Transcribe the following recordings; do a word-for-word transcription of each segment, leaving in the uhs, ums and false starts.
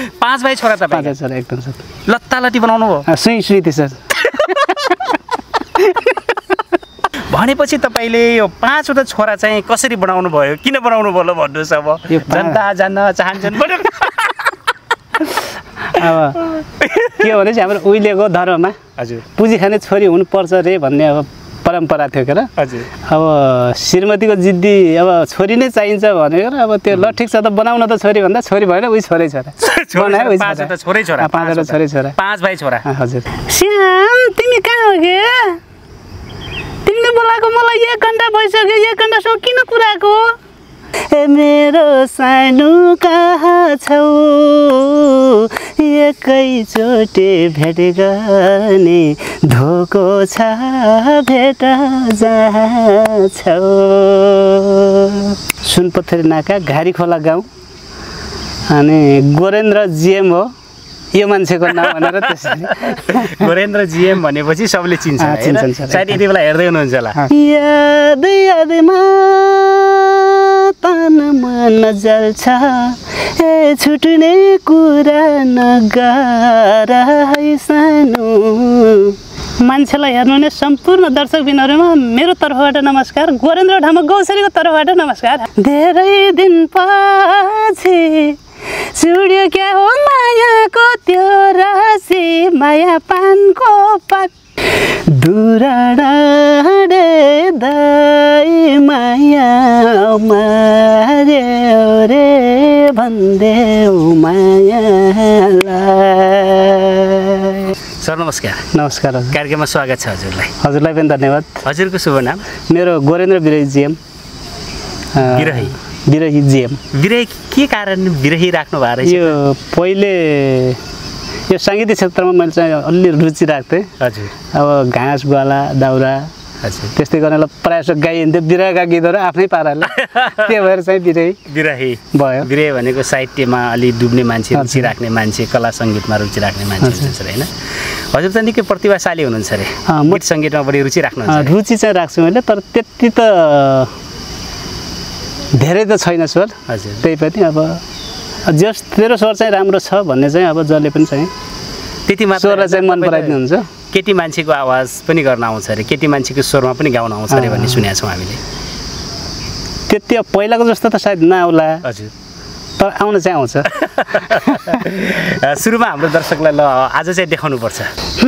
पाँच भाइ छोरा तपाईँ? पाँच भाइ छोरा एकदम सर। लत्तालट्टी बनाउनु भयो? सुई सुइते सर। भनेपछि तपाईँले यो पाँचवटा छोरा चाहिँ कसरी बनाउनु भयो, किन बनाउनु भयो भन्नुहोस्? अब जनता जान्न चाहन्छन्। अब के हो भने चाहिँ हाम्रो उहिलेको धर्ममा हजुर पुजी खाने छोरी हुनुपर्छ रे भन्ने अब परम्परा थियो के र। हजुर अब श्रीमतीको जिद्दी अब छोरी नै चाहिन्छ भनेर अब त्यो ल ठिक छ त बनाउन त छोरी भन्दा छोरी भएन उही छोरै छोरा बनायो उही पाँचवटा छोरै छोरा पाँचवटा छोरै छोरा पाँच भाइ छोरा। हजुर। श्याम तिमी कहाँ हो गे? तिमीले बोलाएको मलाई एक घन्टा भइसक्यो, एक घन्टासम्म किन कुराको? ए मेरो सानो कहाँ छौ एकैचोटि भेट गर्ने धोको छ भेट जहाँ छौ। सुनपथरी नाका घारी खोला गाउँ अनि गोरेन्द्र जिएम हो यो मान्छेको नाम भनेर त्यसरी। गोरेन्द्र जिएम भनेपछि सबले चिन्छ चिन्छन् सर। सायद यति बेला हेर्दै हुनुहुन्छ होला। याद यादमा तन मन जल्छ ए छुट्ने कुरा नगर है सानो। मान्छेलाई हेर्नुहुने सम्पूर्ण दर्शकबिनहरूमा मेरो तर्फबाट नमस्कार, गोरेन्द्र ढामा गौसरीको तर्फबाट नमस्कार। धेरै दिन पछि चुड्यो क्या हो मायाको त्यो राशि माया पानको पात दुराडे दाइ माया मार्यो रे भन्देऊ मायालाई। सर नमस्कार। नमस्कार हजुर। कार्यक्रममा स्वागत छ हजुरलाई। हजुरलाई पनि धन्यवाद। हजुरको शुभ नाम? मेरो गोरेन्द्र विरही जिएम। विरही विरही जिएम। विरही के कारण विरही राख्नु भएको रहेछ? यो पहिले यो सङ्गीत क्षेत्रमा मैले चाहिँ अलि रुचि राख्थेँ। हजुर। अब घाँस ग्वाला दाउरा हजुर त्यस्तै गर्नेलाई प्रायः जस्तो गाइन्थ्यो बिरहका गीतहरू आफ्नै पाराले त्यो भएर चाहिँ विरही विरही भयो। विरही भनेको साहित्यमा अलि डुब्ने मान्छे, रुचि राख्ने मान्छे, कला सङ्गीतमा रुचि राख्ने मान्छे हुन्छ होइन? हजुर चाहिँ निकै प्रतिभाशाली हुनुहुन्छ अरे, गीत सङ्गीतमा बढी रुचि राख्नुहुन्छ? रुचि चाहिँ राख्छु मैले, तर त्यति त धेरै त छैन स्वर। हजुर। त्यही पनि अब जस तेरो स्वर चाहिँ राम्रो छ भन्ने चाहिँ अब जसले पनि चाहिँ त्यति मात्र स्वरलाई चाहिँ मन पराइदिनुहुन्छ। केटी मान्छेको आवाज पनि गर्न आउँछ अरे, केटी मान्छेको स्वरमा पनि गाउन आउँछ अरे भन्ने सुनेका छौँ हामीले। त्यति अब पहिलाको जस्तो त सायद नआउला। हजुर। तर आउन चाहिँ आउँछ। सुरुमा हाम्रो दर्शकलाई ल आज चाहिँ देखाउनुपर्छ।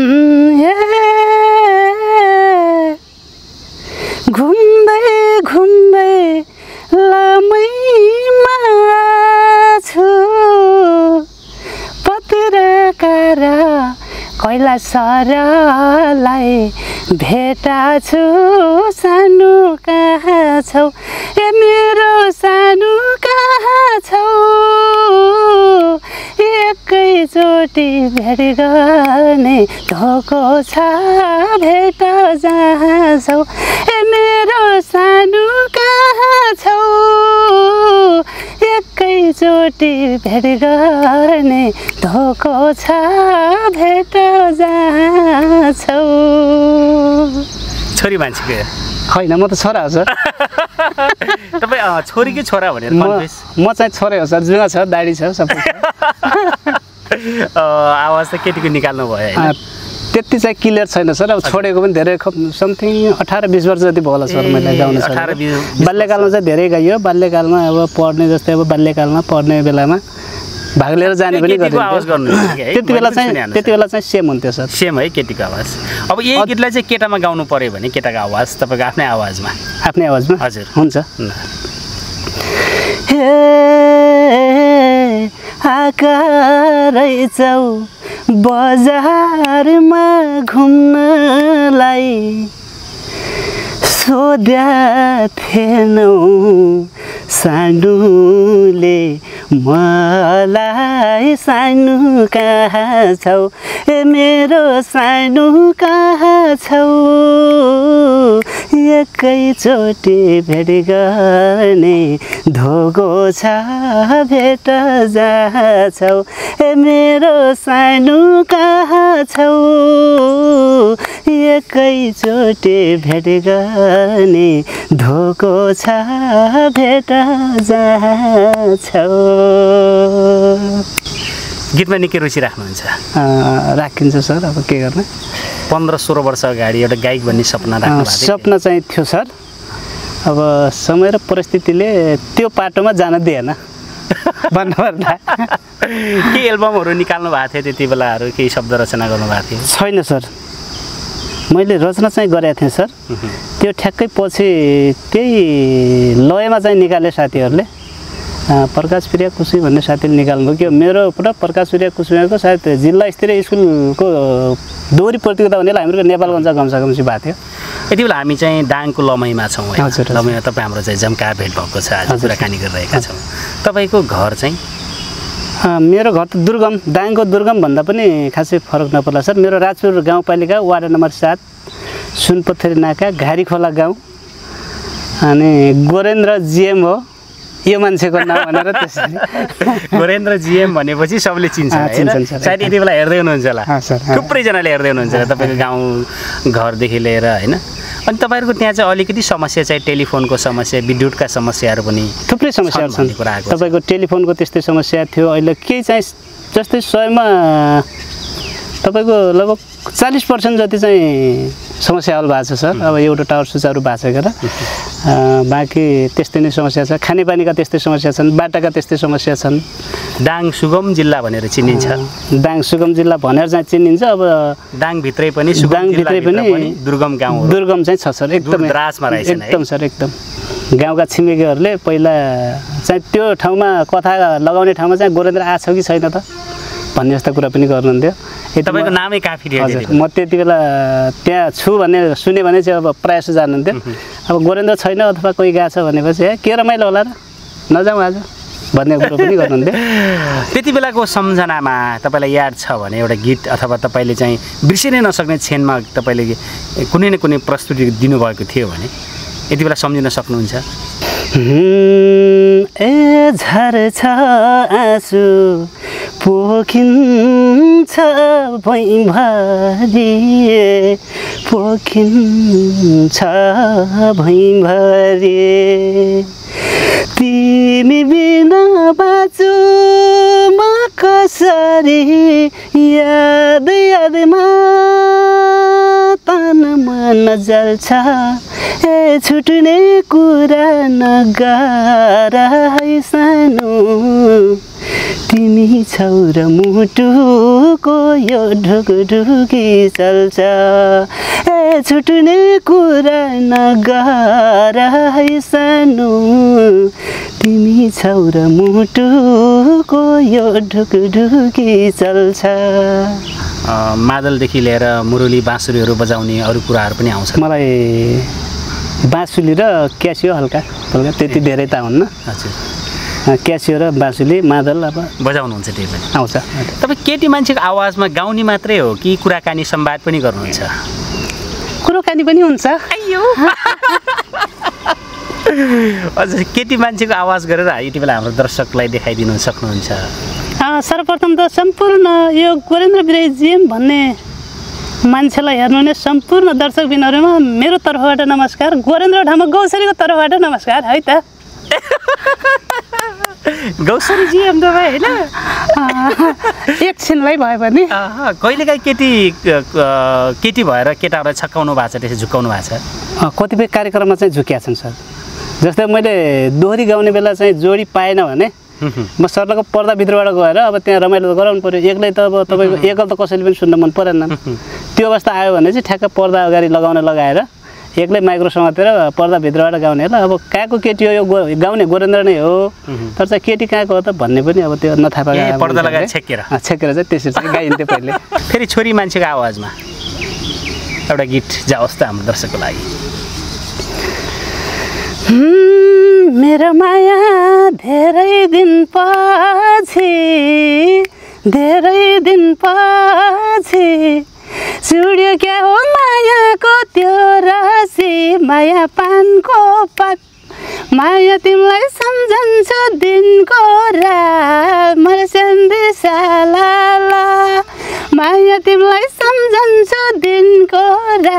घुम्दै घुम्दै लामैमा छु पत्रकार कैलाश सरलाई भेटा छु सानो कहाँ छौ ए मेरो सानो कहाँ छौ एकैचोटि भेट गर्ने धोको छ भेट जहाँ छौ ए मेरो सानो कहाँ छौ एकैचोटि भेट गर्ने धोको छ भेट जहाँ छौ। छोरी मान्छेको होइन म त छोरा हो सर। तपाईँ छोरी कि छोरा भनेर म चाहिँ छोरै हो सर, जुवा छ दाडी छ सबै छ। आवाज त केटीको निकाल्नु भयो होइन? त्यति चाहिँ क्लियर छैन सर। अब छोडेको पनि धेरै समथिङ अठार बिस वर्ष जति भयो होला सर मैले गाउन सक्छु। बाल्यकालमा चाहिँ धेरै गाइयो। बाल्यकालमा अब पढ्ने जस्तै अब बाल्यकालमा पढ्ने बेलामा भाग लिएर जाने पनि गरिन्थ्यो। त्यति बेला चाहिँ त्यति बेला चाहिँ सेम हुन्थ्यो सर। सेम है केटीको आवाज। अब यही गीतलाई चाहिँ केटामा गाउनु पर्यो भने केटाको आवाज तपाईँको आफ्नै आवाजमा? आफ्नै आवाजमा हजुर हुन्छ। आका रहेछौ बजारमा घुम्नलाई सोध्या थिएनौ सानोले मलाई सानो कहाँ छौ ए मेरो सानो कहाँ छौ एकैचोटि भेट गर्ने धोको छ भेट जहाँ छौ ए मेरो सानो कहाँ छौ एकैचोटि भेट गर्ने धोको छ भेट जहाँ छौ। गीतमा निकै रुचि राख्नुहुन्छ? राखिन्छ सर, अब के गर्ने। पन्ध्र सोह्र वर्ष अगाडि एउटा गायक बन्ने सपना राख्नु भएको थियो? सपना चाहिँ थियो सर, अब समय र परिस्थितिले त्यो पाटोमा जान दिएन भन्नुपर्दा। के एल्बमहरू निकाल्नु भएको थियो त्यति बेलाहरू, केही शब्द रचना गर्नुभएको थियो? छैन सर, मैले रचना चाहिँ गरेको थिएँ सर। त्यो ठ्याक्कै पछि त्यही लयमा चाहिँ निकाले साथीहरूले। प्रकाश प्रिया कुसुमी भन्ने साथीले निकाल्नु भयो। मेरो पुरा प्रकाश प्रिया कुसुमीको सायद जिल्ला स्तरीय स्कुलको दोहोरी प्रतियोगिता भनेर हाम्रो नेपालगञ्ज गम्सागम्सी भएको थियो। यति बेला हामी चाहिँ दाङको लमैमा छौँ। लमैमा तपाईँ हाम्रो चाहिँ जम्का भेट भएको छ, आज कुराकानी गरिरहेका छौँ। तपाईँको घर चाहिँ? मेरो घर त दुर्गम, दाङको दुर्गम भन्दा पनि खासै फरक नपर्ला सर। मेरो राजपुर गाउँपालिका वार्ड नम्बर सात, सुनपथरी नाका, घारी खोला गाउँ। अनि गोरेन्द्र जिएम हो यो मान्छेको नाम भनेर त्यसरी। गोरेन्द्र जिएम भनेपछि सबले चिन्छ, सायद यति बेला हेर्दै हुनुहुन्छ होला, थुप्रैजनाले हेर्दै हुनुहुन्छ होला तपाईँको गाउँ घरदेखि लिएर होइन। अनि तपाईँहरूको त्यहाँ चाहिँ अलिकति समस्या चाहिँ टेलिफोनको समस्या, विद्युतका समस्याहरू पनि थुप्रै समस्याहरू छन्। तपाईँको टेलिफोनको त्यस्तै समस्या थियो। अहिले केही चाहिँ जस्तै सयमा तपाईँको लगभग चालिस पर्सेन्ट जति चाहिँ समस्या हल भएको छ सर। अब एउटा टावर सुचारू भएको छ र बाँकी त्यस्तै नै समस्या छ। खानेपानीका त्यस्तै समस्या छन्, बाटाका त्यस्तै समस्या छन्। दाङ सुगम जिल्ला भनेर चिनिन्छ। दाङ सुगम जिल्ला भनेर चाहिँ चिनिन्छ। अब दाङभित्रै पनि दाङभित्रै पनि दुर्गम गाउँ, दुर्गम चाहिँ छ सर, एकदमै एकदम सर, एकदम। गाउँका छिमेकीहरूले पहिला चाहिँ त्यो ठाउँमा कथा लगाउने ठाउँमा चाहिँ गोरेन्द्र आछ कि छैन त भन्ने जस्तो कुरा पनि गर्नुहुन्थ्यो। तपाईँको नामै काफी थियो। हजुर, म त्यति बेला त्यहाँ छु भन्ने सुने भने चाहिँ अब प्रायः जस्तो जानुहुन्थ्यो। अब गोरेन्द्र छैन अथवा कोही गएको छ भनेपछि ए के रमाइलो होला र, नजाउँ आज भन्ने कुरो पनि गर्नुहुन्थ्यो। त्यति बेलाको सम्झनामा तपाईँलाई याद छ भने एउटा गीत अथवा तपाईँले चाहिँ बिर्सिनै नसक्ने क्षणमा तपाईँले कुनै न कुनै प्रस्तुति दिनुभएको थियो भने यति बेला सम्झिन सक्नुहुन्छ? ए झर्छ आँसु पोखिन्छ भैँभरि, पोखिन्छ भैँभरि, तिमी बिना बाँचु म कसरी, याद यादमा तन मन जल्छ, ए छुट्ने कुरा नगर है सानो, तिमी छौ र मुटुको यो ढुकढुकी चल्छ, ए छुट्ने कुरा नगर है सानो, तिमी छौ र मुटुको यो ढुकढुकी चल्छ। मादलदेखि लिएर मुरली बाँसुरीहरू बजाउने अरू कुराहरू पनि आउँछ? मलाई बाँसुली र क्यासियो हल्का हल्का, त्यति धेरै त हुन्न। हजुर, क्यासियो र बाँसुली मादल अब बजाउनुहुन्छ? त्यही पनि आउँछ। तपाईँ केटी मान्छेको आवाजमा गाउने मात्रै हो कि कुराकानी संवाद पनि गर्नुहुन्छ? कुराकानी पनि हुन्छ। हजुर, केटी मान्छेको आवाज गरेर यति बेला हाम्रो दर्शकलाई देखाइदिनु सक्नुहुन्छ? सर्वप्रथम त सम्पूर्ण यो गोरेन्द्र विराई जिएम भन्ने मान्छेलाई हेर्नुहुने सम्पूर्ण दर्शकबिनहरूमा मेरो तर्फबाट नमस्कार, गोरेन्द्र ढामक गौसरीको तर्फबाट नमस्कार है त। गौसरी जिएम तपाईँ होइन? एकछिनलाई भयो भने कहिलेकाहीँ केटी केटी भएर केटाहरूलाई छक्काउनु भएको छ, त्यसै झुक्काउनु भएको छ? कतिपय कार्यक्रममा चाहिँ झुकिया छन् सर। जस्तै मैले दोहोरी गाउने बेला चाहिँ जोडी पाएन भने म सर्लको पर्दाभित्रबाट गएर अब त्यहाँ रमाइलो गराउनु पऱ्यो। एक्लै त अब तपाईँको एकल त कसैले पनि सुन्न मन परेन। त्यो अवस्था आयो भने चाहिँ ठ्याक्क पर्दा अगाडि लगाउन लगाएर एक्लै माइक्रो समातेर पर्दाभित्रबाट गाउने होला। अब कहाँको केटी हो यो गाउने गोरेन्द्र नै हो, तर चाहिँ केटी कहाँको हो त भन्ने पनि अब त्यो नथाहा पाएको पर्दा लगाएर छेकेर छेकेर चाहिँ त्यसरी चाहिँ गाइन्थ्यो पहिले। फेरि छोरी मान्छेको आवाजमा एउटा गीत जाओस् त हाम्रो दर्शकको लागि। मेरो माया धेरै दिन पछि, धेरै दिन पछि चुड्यो क्या हो मायाको त्यो राशि, माया पानको पात, माया तिमीलाई सम्झन्छु दिनको रात, मर्स्यान्दी सालाला, माया तिमीलाई सम्झन्छु दिनको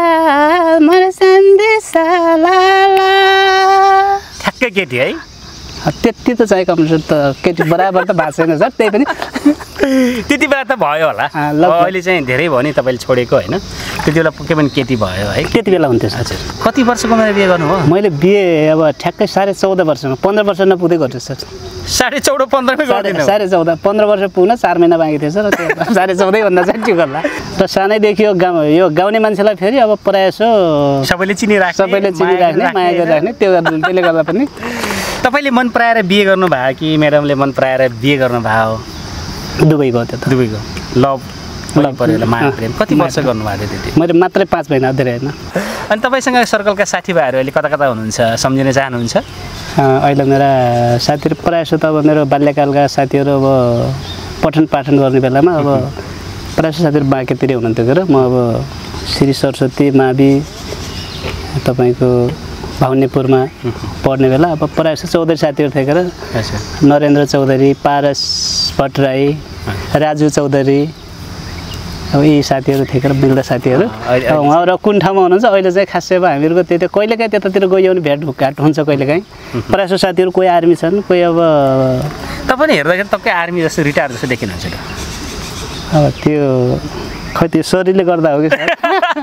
रात, मर्स्यान्दी सालाला। ठ्याक्कै केटी है? त्यति त चाहिँ कम्प्युटर त केटी बराबर त भएको छैन सर त्यही पनि त्यति बेला त भयो होला अहिले चाहिँ धेरै भयो नि तपाईँले छोडेको होइन त्यति बेला के पनि केटी भयो है त्यति बेला हुन्थ्यो हजुर कति वर्षको उमेरमा बिहे गर्नुभयो मैले बिहे अब ठ्याक्कै साढे चौध वर्षमा पन्ध्र वर्ष नपुग्दै गर्थेँ सर साढे चौध पन्ध्र साढे चौध पन्ध्र वर्ष पुग्न चार महिना बाँकी थियो सर त्यो साढे चौधै भन्दा चाहिँ ठिक होला र सानैदेखि यो गाउँ यो गाउने मान्छेलाई फेरि अब प्रायः सो सबैले चिनिराख्ने सबैले चिनिराख्ने माया गरिराख्ने त्यो त्यसले गर्दा पनि तपाईँले मन पराएर बिहे गर्नुभयो कि म्याडमले मन पराएर बिहे गर्नुभयो दुबई गयो त्यो त दुबई गयो लभ लभ पऱ्यो माया प्रेम कति वर्ष गर्नुभएको थियो त्यति मैले मात्रै पाँच महिना धेरै होइन अनि तपाईँसँग सर्कलका साथीभाइहरू अहिले कता कता हुनुहुन्छ सम्झिन चाहनुहुन्छ अहिले मेरा साथीहरू प्रायः जस्तो त अब मेरो बाल्यकालका साथीहरू अब पठन पाठन गर्ने बेलामा अब प्रायः जस्तो साथीहरू बाँकेतिरै हुनुहुन्थ्यो के म अब श्री सरस्वती मावि तपाईँको भाउनेपुरमा पढ्ने बेला अब प्रायः जस्तो चौधरी साथीहरू थिए र नरेन्द्र चौधरी पारस भट्टराई राजु चौधरी अब यी साथीहरू थिए र मिल्दा साथीहरू उहाँहरू कुन ठाउँमा हुनुहुन्छ अहिले चाहिँ खासै अब हामीहरूको त्यही कहिलेकाहीँ त्यतातिर गयो भने भेटघाट हुन्छ कहिलेकाहीँ प्रायः जस्तो साथीहरू कोही आर्मी छन् कोही अब तपाईँ हेर्दाखेरि तपाईँ आर्मी जस्तो रिटायर जस्तो देखिनुहुन्छ अब त्यो खै त्यो शरीरले गर्दा हो कि सर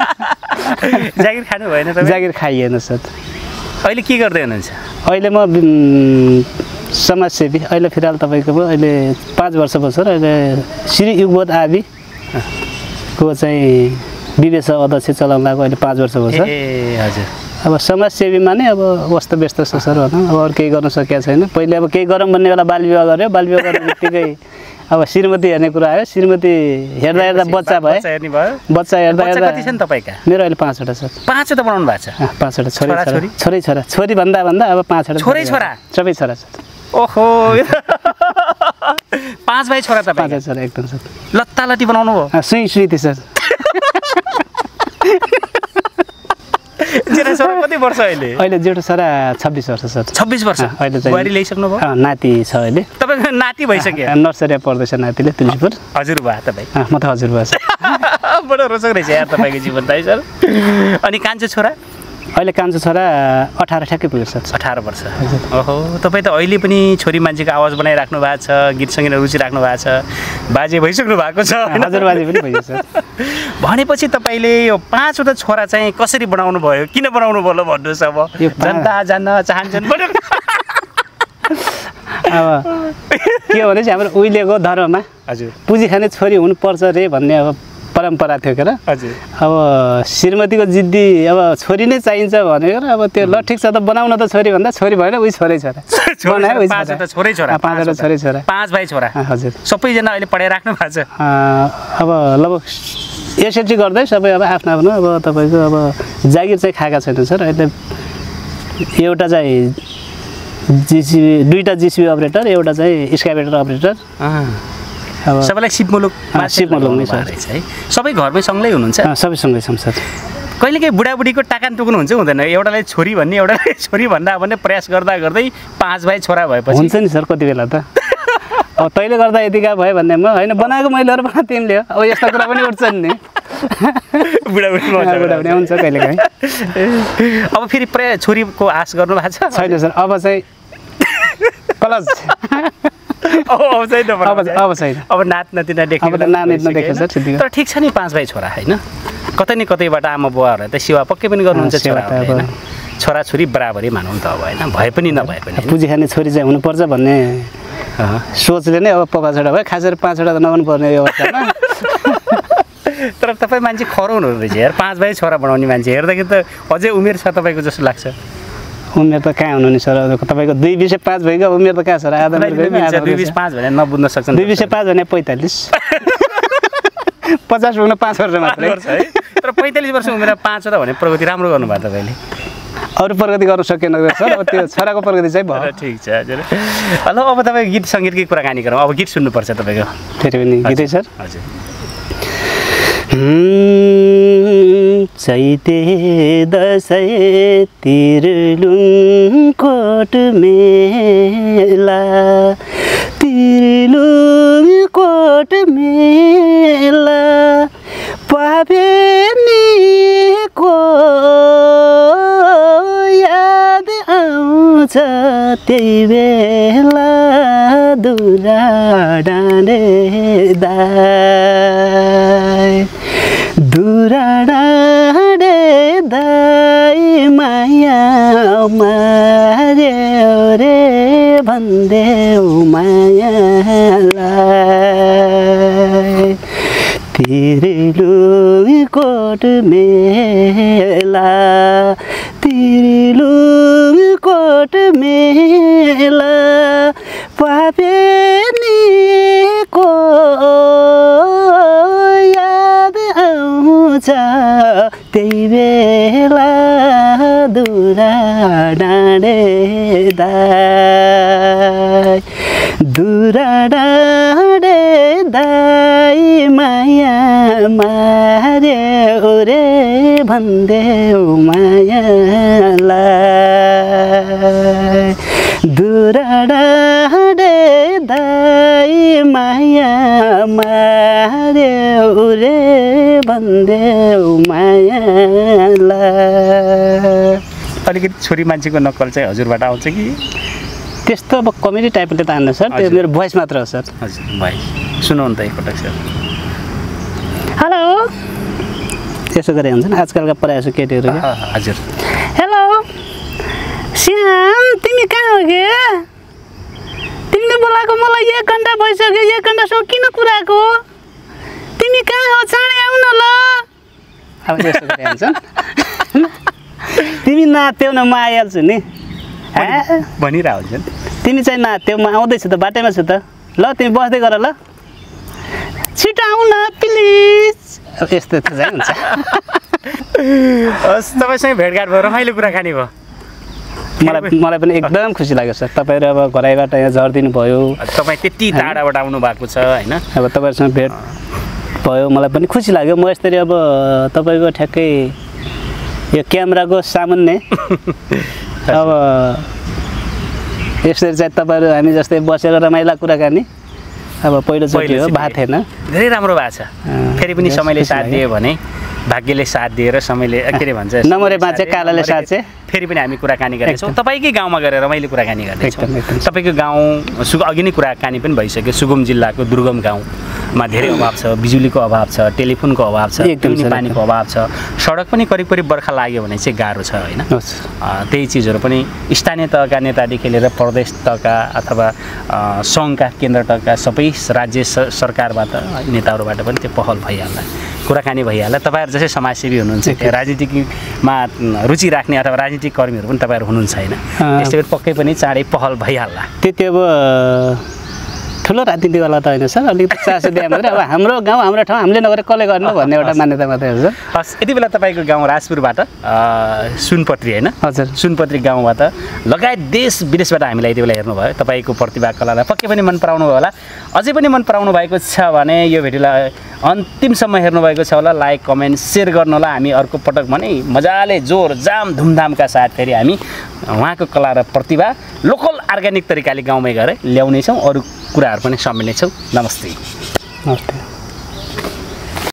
जागिर खानु भएन जागिर खाइएन सर अहिले के गर्दै हुनुहुन्छ अहिले म समाजसेवी अहिले फिलहाल तपाईँको अहिले पाँच वर्ष भयो सर अहिले श्री युगबोध आदि को चाहिँ विदेश अध्यक्ष चलाउन लागेको अहिले पाँच वर्ष भयो सर ए हजुर अब समाजसेवीमा नै अब व्यस्त व्यस्त छ सर भनौँ अब अरू केही गर्न सकेको छैन पहिले अब केही गरौँ भन्ने बेला बाल विवाह गऱ्यो बाल विवाह गर्ने बित्तिकै अब श्रीमती हेर्ने कुरा आयो श्रीमती हेर्दा हेर्दा बच्चा भयो बच्चा हेर्दा हेर्दा कति छन् तपाईँका मेरो अहिले पाँचवटा छ पाँचवटा बनाउनु भएको छ पाँचवटा छोरी छोरी छोरा छोरी भन्दा भन्दा अब पाँचवटा छोरै छोरा सबै छोरा छ ओहो पाँच भाइ छोरा तपाईँ पाँच छोरा एकदम सर लत्ता लत्ती बनाउनु भयो सुई सुई थियो सर जेठा छोरा कति वर्ष अहिले अहिले जेठो छोरा छब्बिस वर्ष सर छब्बिस वर्ष अहिले चाहिँ बुहारी ल्याइसक्नु भयो नाति छ अहिले तपाईँको नाति भइसक्यो नर्सरी पढ्दैछ नातिले तुलसीपुर हजुरबा तपाईँ म त हजुरबा छ बडो रोचक रहेछ यार तपाईँको जीवन त है सर अनि कान्छो छोरा अहिले कान्छो छोरा अठार ठ्याक्कै पुग्यो सर अठार वर्ष ओहो तपाईँ त अहिले पनि छोरी मान्छेको आवाज बनाइराख्नु भएको छ गीत सङ्गीतमा रुचि राख्नु भएको छ बाजे भइसक्नु भएको छ हजुर बाजे पनि भइसक्यो सर भनेपछि तपाईँले यो पाँचवटा छोरा चाहिँ कसरी बनाउनु भयो किन बनाउनु भयो भन्नुहोस् अब जनता जान्न चाहन्छन् अब के भने चाहिँ हाम्रो उहिलेको धर्ममा हजुर पुँजी खाने छोरी हुनुपर्छ रे भन्ने अब परम्परा थियो के र हजुर अब श्रीमतीको जिद्दी अब छोरी नै चाहिन्छ भनेर अब त्यो ल ठिक छ त बनाउन त छोरी भन्दा छोरी भएन उही छोरै छोरा पाँचवटा छोरै छोरा पाँचवटा छोरै छोरा पाँच भाइ छोरा हजुर सबैजना अहिले पढाइराख्नु भएको छ अब लगभग एसएलसी गर्दै सबै अब आफ्नो आफ्नो अब तपाईँको अब जागिर चाहिँ खाएका छैन सर अहिले एउटा चाहिँ जिसिबी दुईवटा जिसिबी अपरेटर एउटा चाहिँ स्काइभेटर अपरेटर अब सबैलाई सिपमुलुक सिपमुलुक नै छ है सबै घरमै सँगै हुनुहुन्छ सबै सँगै छौँ सर कहिलेकाहीँ बुढाबुढीको टाकान टुक्नु हुन्छ हुँदैन एउटालाई छोरी भन्ने एउटालाई छोरी भन्दा भन्ने प्रयास गर्दा गर्दै पाँच भाइ छोरा भएपछि हुन्छ नि सर कति बेला त अब तैँले गर्दा यतिका भयो भन्ने म होइन बनाएको मैले अरू बना तिमीले हो अब यस्ता कुरा पनि उठ्छन् नि बुढाबुढी बुढाबुढी हुन्छ कहिलेकाहीँ अब फेरि प्रायः छोरीको आश गर्नु भएको छ छैन सर अब चाहिँ कलज अब छैन अब छैन अब नात नतिना देख्नु अब त नानीत नदेख्छ सर तर ठिक छ नि पाँच भाइ छोरा होइन कतै न कतैबाट आमा बुवाहरूलाई त सेवा पक्कै पनि गर्नुहुन्छ छोरा छोराछोरी बराबरी मानौँ त अब होइन भए पनि नभए पनि पुँजी खाने छोरी चाहिँ हुनुपर्छ भन्ने सोचले नै अब पकाछोडा भयो खासरी पाँचवटा त नहुनु पर्ने अवस्थामा तर तपाईँ मान्छे खरो हुनुहुँदो रहेछ यार पाँच भाइ छोरा बनाउने मान्छे हेर्दाखेरि त अझै उमेर छ तपाईँको जस्तो लाग्छ उमेर त कहाँ हुनु नि सर तपाईँको दुई बिस पाँच भइगयो उमेर त कहाँ सर आधा दुई बिस पाँच भने नबुझ्न सक्छ दुई बिस पाँच भने पैँतालिस पचास पुग्न पाँच वर्ष मात्रै है तर पैँतालिस वर्ष उमेर पाँचवटा भने प्रगति राम्रो गर्नुभयो तपाईँले अरू प्रगति गर्न सकेन सर अब त्यो छोराको प्रगति चाहिँ भयो ठिक छ हजुर हेलो अब तपाईँ गीत सङ्गीतकै कुराकानी गरौँ अब गीत सुन्नुपर्छ तपाईँको फेरि पनि गीतै सर हजुर चैते दसैँ तिरलुङ कोट मेला तिरलुङ कोट मेला पाबेनीको याद आउँछ त्यही बेला दुरा डाँडे दाइ दुरा डाँडे दाइ माया मार्यो रे भन्देऊ मायालाई तिरिलुङ कोट मेला तिरिलुङ कोट मेला पापेनीको याद आउँछ त्यही बेला दुरा डाँडे दाइ दुरा डाँडे दाइ माया मार्यो रे भन्देऊ मायालाई दुरा डाँडे दाइ माया मार्यो रे भन्देऊ मायालाई। अलिकति छोरी मान्छेको नक्कल चाहिँ हजुरबाट आउँछ कि त्यस्तो अब कमेडी टाइपले त हान्न सर, त्यो मेरो भोइस मात्र हो सर। हजुर भाइ सुनाउनु त एकपटक सर। हेलो त्यसो गरे हुन्छ नि आजकलका प्रायः जसो केटीहरू। हजुर हेलो श्याम तिमी कहाँ हो के? तिमीले बोलाएको मलाई एक घन्टा भइसक्यो, एक घन्टासम्म किन कुराको? तिमी कहाँ हो? चाँडै आउन ल। अब त्यसो गरे हुन्छ तिमी नात्यौ न म आइहाल्छु नि भनिरह हुन्छ नि। तिमी चाहिँ नात्यौ म आउँदैछु त बाटैमा छु त। ल तिमी बस्दै गर ल, छिटो आऊ न प्लिज। अब यस्तो त चाहिँ हुन्छ। हस् तपाईँसँग भेटघाट भयो, रमाइलो कुराकानी भयो। मलाई मलाई पनि एकदम खुसी लाग्यो सर। तपाईँहरू अब घरैबाट यहाँ झरिदिनु भयो, तपाईँ त्यति टाढाबाट आउनु भएको छ होइन। अब तपाईँहरूसँग भेट भयो मलाई पनि खुसी लाग्यो। म यसरी अब तपाईँको ठ्याक्कै यो क्यामेराको सामुन्ने अब यसरी चाहिँ तपाईँहरू हामी जस्तै बसेर रमाइला कुराकानी अब पहिलोचोटि हो, भएको थिएन। धेरै राम्रो भएको छ। फेरि पनि समयले साथ दियो भने, भाग्यले साथ दिएर समयले के अरे भन्छ नमरे बाँचे कालाले साँचे, फेरि पनि हामी कुराकानी गर्नेछौँ। तपाईँकै गाउँमा गएर रमाइलो कुराकानी गर्नेछौँ। तपाईँको गाउँ सु अघि नै कुराकानी पनि भइसक्यो। सुगम जिल्लाको दुर्गम गाउँमा धेरै अभाव छ, बिजुलीको अभाव छ, टेलिफोनको अभाव छ, पिउने पानीको अभाव छ, सडक पनि करिब करिब बर्खा लाग्यो भने चाहिँ गाह्रो छ होइन। त्यही चिजहरू पनि स्थानीय तहका नेतादेखि लिएर प्रदेश तहका अथवा सङ्घका केन्द्र तहका सबै राज्य सरकारबाट नेताहरूबाट पनि त्यो पहल भइहाल्ला, कुराकानी भइहाल्ला। तपाईँहरू जसै समाजसेवी हुनुहुन्छ, त्यो राजनीतिमा रुचि राख्ने अथवा राजनीतिक कर्मीहरू पनि तपाईँहरू हुनुहुन्छ होइन, यस्तै पक्कै पनि चाँडै पहल भइहाल्ला। त्यति अब ठुलो राजनीतिवाला त होइन सर, अलिकति चासो दिए मात्रै। अब हाम्रो गाउँ हाम्रो ठाउँ हामीले नगरेर कसले गर्नु भन्ने एउटा मान्यता मात्रै हो सर। हस् यति बेला तपाईँको गाउँ राजपुरबाट सुनपत्री होइन, हजुर सुनपत्री गाउँबाट लगायत देश विदेशबाट हामीलाई यति बेला हेर्नुभयो। तपाईँको प्रतिभा कलालाई पक्कै पनि मन पराउनु भयो होला। अझै पनि मन पराउनु भएको छ भने यो भिडियोलाई अन्तिमसम्म हेर्नुभएको छ होला। लाइक कमेन्ट सेयर गर्नु होला। हामी अर्को पटक भने मजाले जोर जाम धुमधामका साथ फेरि हामी उहाँको कला र प्रतिभा लोकल अर्ग्यानिक तरिकाले गाउँमै गएर ल्याउनेछौँ, अरू कुराहरू पनि सम्मिल्नेछौँ। नमस्ते। नमस्ते।